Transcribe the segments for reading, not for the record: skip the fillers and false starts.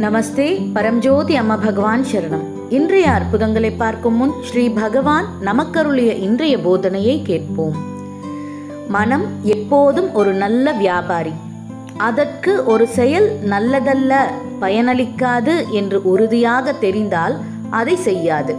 நமஸ்தே. பரம்ஜோதி அம்மா பகவான் சரணம். இன்றைய அற்புதங்களை பார்க்கும் முன் ஸ்ரீ பகவான் நமக்கருளிய இன்றைய போதனையை கேட்போம். மனம் எப்போதும் ஒரு நல்ல வியாபாரி. அதற்கு ஒரு செயல் நல்லதல்ல, பயனளிக்காது என்று உறுதியாக தெரிந்தால் அதை செய்யாது.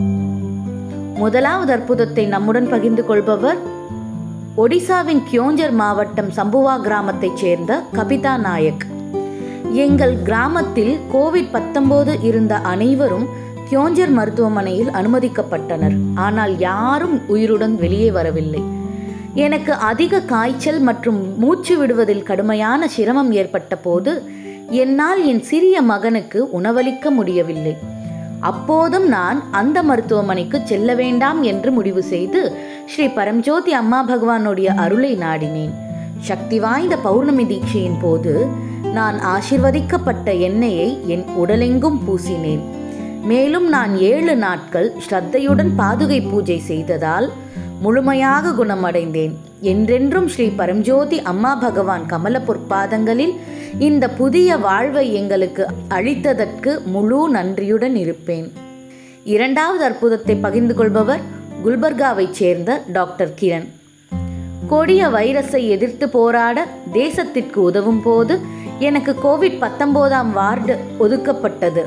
முதலாவது அற்புதத்தை நம்முடன் பகிர்ந்து கொள்பவர் ஒடிசாவின் க்யோஞ்சர் மாவட்டம் சம்புவா கிராமத்தைச் சேர்ந்த கபிதா நாயக். எங்கள் கிராமத்தில் கோவிட்-19 இருந்த அனைவரும் க்யோஞ்சர் மருத்துவமனையில் அனுமதிக்கப்பட்டனர். ஆனால் யாரும் உயிருடன் வெளியே வரவில்லை. எனக்கு அதிக காய்ச்சல் மற்றும் மூச்சு விடுவதில் கடுமையான சிரமம் ஏற்பட்ட போது என்னால் என் சிறிய மகனுக்கு உணவளிக்க முடியவில்லை. அப்போதும் நான் அந்த மருத்துவமனைக்கு செல்ல வேண்டாம் என்று முடிவு செய்து ஸ்ரீ பரம்ஜோதி அம்மா பகவானுடைய அருளை நாடினேன். சக்தி வாய்ந்த பௌர்ணமி தீட்சையின் போது நான் ஆசிர்வதிக்கப்பட்ட எண்ணெயை என் உடலெங்கும் பூசினேன். மேலும் நான் 7 நாட்கள் ஸ்ரத்தையுடன் பாதுகை பூஜை செய்ததால் முழுமையாக குணமடைந்தேன். என்றென்றும் ஸ்ரீ பரம்ஜோதி அம்மா பகவான் கமல பொற்பாதங்களில் இந்த புதிய வாழ்வை எங்களுக்கு அளித்ததற்கு முழு நன்றியுடன் இருப்பேன். இரண்டாவது அற்புதத்தை பகிர்ந்து கொள்பவர் குல்பர்காவைச் சேர்ந்த டாக்டர் கிரண். கொடிய வைரஸை எதிர்த்து போராட தேசத்திற்கு உதவும் போது எனக்கு கோவிட்-19 வார்டு ஒதுக்கப்பட்டது.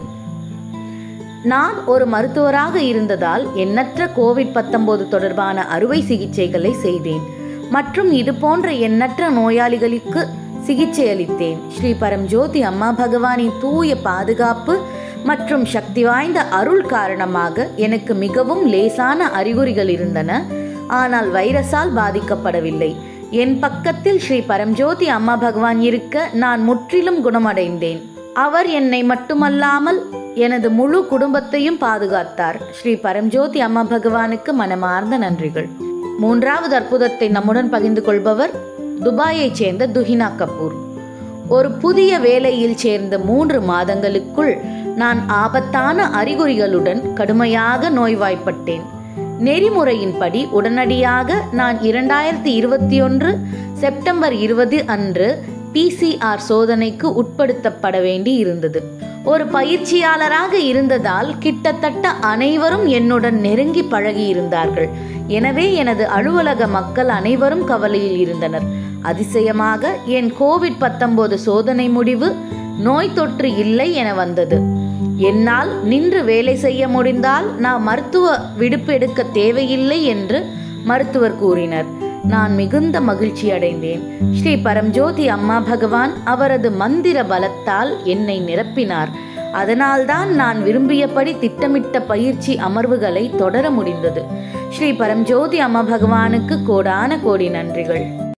நான் ஒரு மருத்துவராக இருந்ததால் எண்ணற்ற கோவிட்-19 தொடர்பான அறுவை சிகிச்சைகளை செய்தேன் மற்றும் இது போன்ற எண்ணற்ற நோயாளிகளுக்கு சிகிச்சை அளித்தேன். ஸ்ரீ பரம்ஜோதி அம்மா பகவானின் தூய பாதுகாப்பு மற்றும் சக்தி வாய்ந்த அருள் காரணமாக எனக்கு மிகவும் லேசான அறிகுறிகள் இருந்தன. ஆனால் வைரஸால் பாதிக்கப்படவில்லை. என் பக்கத்தில் ஸ்ரீ பரம்ஜோதி அம்மா பகவான் இருக்க நான் முற்றிலும் குணமடைந்தேன். அவர் என்னை மட்டுமல்லாமல் எனது முழு குடும்பத்தையும் பாதுகாத்தார். ஸ்ரீ பரம்ஜோதி அம்மா பகவானுக்கு மனமார்ந்த நன்றிகள். மூன்றாவது அற்புதத்தை நம்முடன் பகிர்ந்து கொள்பவர் துபாயைச் சேர்ந்த துஹினா கபூர். ஒரு புதிய வேலையில் சேர்ந்த 3 மாதங்களுக்குள் நான் ஆபத்தான அறிகுறிகளுடன் கடுமையாக நோய்வாய்ப்பட்டேன். நெறிமுறையின்படி உடனடியாக நான் 2021 செப்டம்பர் 20 அன்று PCR சோதனைக்கு உட்படுத்தப்பட வேண்டி இருந்தது. ஒரு பயிற்சியாளராக இருந்ததால் கிட்டத்தட்ட அனைவரும் என்னுடன் நெருங்கி பழகி இருந்தார்கள். எனவே எனது அலுவலக மக்கள் அனைவரும் கவலையில் இருந்தனர். அதிசயமாக என் கோவிட்-19 சோதனை முடிவு நோய் தொற்று இல்லை என வந்தது. என்னால் நின்று வேலை செய்ய முடிந்தால் நான் மருத்துவ விடுப்பு எடுக்க தேவையில்லை என்று மருத்துவர் கூறினர். நான் மிகுந்த மகிழ்ச்சி அடைந்தேன். ஸ்ரீ பரம்ஜோதி அம்மா பகவான் அவரது மந்திர பலத்தால் என்னை நிரப்பினார். அதனால்தான் நான் விரும்பியபடி திட்டமிட்ட பயிற்சி அமர்வுகளை தொடர முடிந்தது. ஸ்ரீ பரம்ஜோதி அம்மா பகவானுக்கு கோடான கோடி நன்றிகள்.